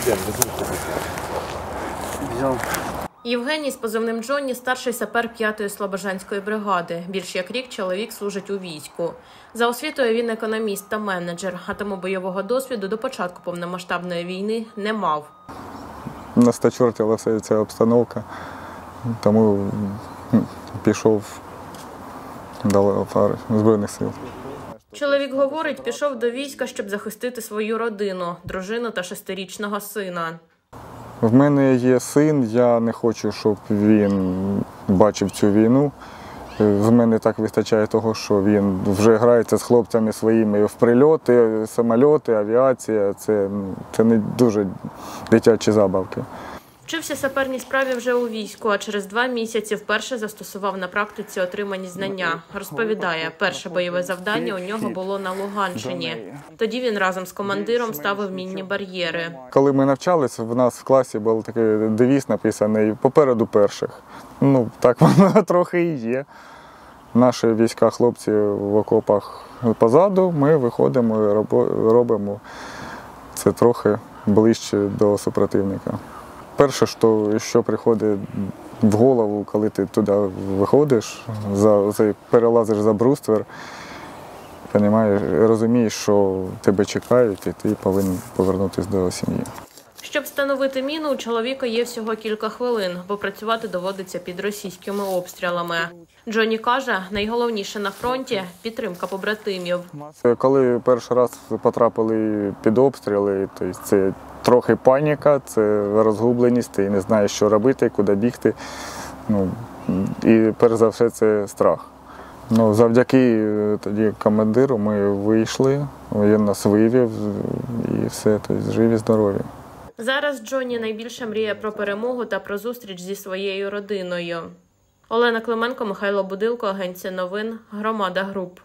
Євгеній з позивним Джонні – старший сапер 5-ї Слобожанської бригади. Більш як рік чоловік служить у війську. За освітою він економіст та менеджер, а тому бойового досвіду до початку повномасштабної війни не мав. Нас стачортила вся ця обстановка, тому пішов до лав Збройних сил. Чоловік говорить, пішов до війська, щоб захистити свою родину, дружину та 6-річного сина. В мене є син, я не хочу, щоб він бачив цю війну. В мене так вистачає того, що він вже грається з хлопцями своїми в прильоти, самольоти, авіація. Це не дуже дитячі забавки. Вчився саперній справі вже у війську, а через 2 місяці вперше застосував на практиці отримані знання. Розповідає, перше бойове завдання у нього було на Луганщині. Тоді він разом з командиром ставив мінні бар'єри. Коли ми навчалися, в нас в класі був такий девіз написаний «Попереду перших». Ну, так воно трохи і є. Наші війська, хлопці в окопах позаду, ми виходимо і робимо це трохи ближче до супротивника. Перше, що приходить в голову, коли ти туди виходиш, перелазиш за бруствер, розумієш, що тебе чекають і ти повинен повернутися до сім'ї. Щоб встановити міну, у чоловіка є всього кілька хвилин, бо працювати доводиться під російськими обстрілами. Джонні каже, найголовніше на фронті – підтримка побратимів. Коли перший раз потрапили під обстріли, то це трохи паніка, це розгубленість, ти не знаєш, що робити, куди бігти. І перш за все це страх. Завдяки тоді командиру ми вийшли, він нас вивів і все, тобто живі, здорові. Зараз Джонні найбільше мріє про перемогу та про зустріч зі своєю родиною. Олена Клименко, Михайло Будилко, Агенція новин, Громада Груп.